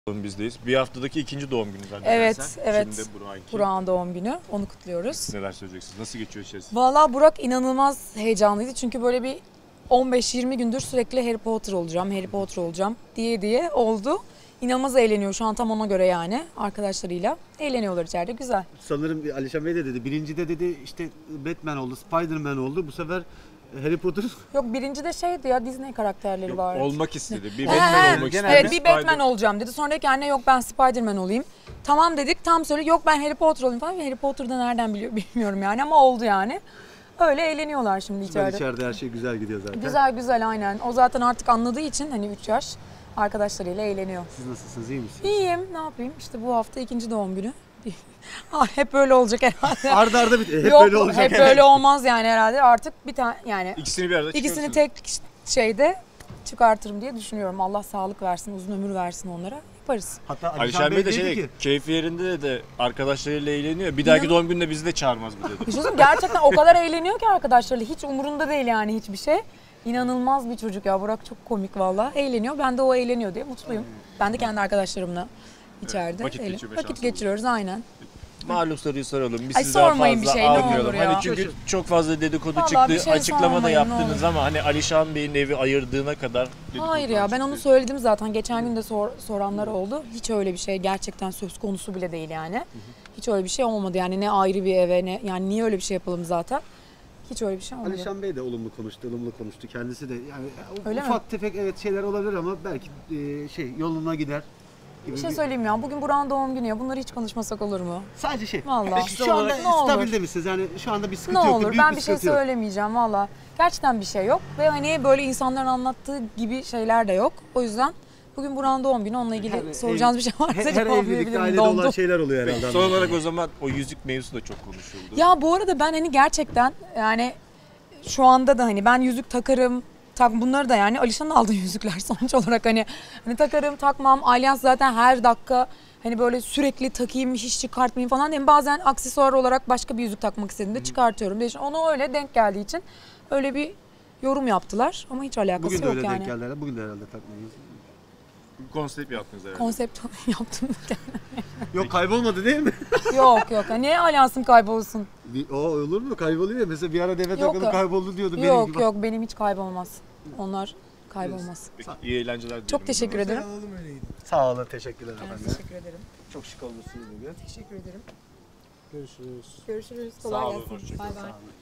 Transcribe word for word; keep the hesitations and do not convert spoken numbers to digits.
Bizdeyiz. Bir haftadaki ikinci doğum günü zaten. Evet, evet. Şimdi Burak'ın. Burak'ın doğum günü. Onu kutluyoruz. Neler söyleyeceksiniz? Nasıl geçiyor içerisi? Vallahi Burak inanılmaz heyecanlıydı. Çünkü böyle bir on beş yirmi gündür sürekli Harry Potter olacağım, Harry Potter olacağım diye diye oldu. İnanılmaz eğleniyor şu an, tam ona göre yani, arkadaşlarıyla. Eğleniyorlar içeride, güzel. Sanırım Alişan Bey de dedi. Birincide dedi işte Batman oldu, Spider-Man oldu. Bu sefer Harry Potter. Yok, birinci de şeydi ya, Disney karakterleri Yok, vardı. olmak istedi. Bir He, Batman olmak istedi. evet, bir Spider- Batman olacağım dedi. Sonra dedi ki anne yok ben Spider-Man olayım. Tamam dedik, tam söyle yok ben Harry Potter olayım falan. Harry Potter'da nereden biliyor bilmiyorum yani, ama oldu yani. Öyle eğleniyorlar şimdi içeride. içeride her şey güzel gidiyor zaten. Güzel güzel, aynen. O zaten artık anladığı için hani üç yaş arkadaşlarıyla eğleniyor. Siz nasılsınız, iyi misiniz? İyiyim, ne yapayım? İşte bu hafta ikinci doğum günü. Ah, hep böyle olacak herhalde. Arda arda bir hep Yok, böyle olacak. hep böyle olmaz yani herhalde. Artık bir tane yani İkisini bir arada ikisini çıkarırsınız. tek şeyde çıkartırım diye düşünüyorum. Allah sağlık versin, uzun ömür versin onlara. Yaparız. Hatta Alişan Bey de şey dedi dedi, keyfi yerinde de, de arkadaşlarıyla eğleniyor. Bir dahaki İnan- doğum gününde bizi de çağırmaz bu dedi. Bir şey söyleyeyim, gerçekten o kadar eğleniyor ki arkadaşlarıyla. Hiç umurunda değil yani hiçbir şey. İnanılmaz bir çocuk ya. Burak çok komik valla. Eğleniyor. Ben de o eğleniyor diye mutluyum. Ben de kendi arkadaşlarımla içeride. vakit eğlen- geçirme Vakit şansı geçiriyoruz aynen. Malum soruyu soralım. Biz Ay, sizi daha sormayın fazla bir şey, ne almayalım. olur ya. Hani çünkü çok fazla dedikodu Vallahi çıktı. bir şey Açıklama da sormayın, ne yaptınız olur. ama hani Alişan Bey'in evi ayırdığına kadar Hayır ya, ben onu söyledim zaten. Geçen gün de sor, soranlar oldu. Hiç öyle bir şey gerçekten söz konusu bile değil yani. Hiç öyle bir şey olmadı yani, ne ayrı bir eve ne yani, niye öyle bir şey yapalım zaten. Hiç öyle bir şey olmadı. Alişan Bey de olumlu konuştu, ılımlı konuştu. Kendisi de yani Öyle ufak mi? tefek evet şeyler olabilir ama belki e, şey yoluna gider gibi. Bir şey söyleyeyim ya, bugün Burak'ın doğum günü ya, bunları hiç konuşmasak olur mu? Sadece şey. Vallahi. Peki şu anda Ne olur. stabilde misiniz? Yani şu anda bir sıkıntı Ne yok. olur, büyük ben bir şey sıkıntı yok. söylemeyeceğim valla. Gerçekten bir şey yok ve hani böyle insanların anlattığı gibi şeyler de yok. O yüzden bugün Burak'ın doğum günü, onunla ilgili Her soracağınız bir şey varsa Her, her evlilikte cevaplayabilirim. ailede olan Dondum. şeyler oluyor herhalde. Son olarak o zaman o yüzük mevzusu da çok konuşuldu. Ya bu arada ben hani gerçekten yani şu anda da hani ben yüzük takarım, tak bunları da yani Alişan'ın aldığı yüzükler sonuç olarak hani, hani takarım takmam, alyans zaten her dakika hani böyle sürekli takayım hiç çıkartmayayım falan. Hem bazen aksesuar olarak başka bir yüzük takmak istediğimde çıkartıyorum. Değiş- Ona öyle denk geldiği için öyle bir yorum yaptılar ama hiç alakası Bugün de yok öyle denk yani. geldi herhalde. Bugün de herhalde takmadınız. Konsept yaptınız herhalde. Konsept yaptım. Yok kaybolmadı değil mi? Yok yok. Niye alyansım kaybolsun? Bir- o olur mu? Kayboluyor ya. Mesela bir ara deve Yok, takılı yok. kayboldu diyordu. benim Yok gibi. yok, benim hiç kaybolmaz. Onlar kaybolmaz. Peki, iyi eğlenceler dilerim. Çok teşekkür ederim. Sağ olun. Teşekkürler Ben efendim. teşekkür ederim. Çok şık olmuşsunuz bugün. Teşekkür ederim. Görüşürüz. Görüşürüz. Sağ Kolay olun, gelsin. hoşça kalın. Bay bay. Sağ olun.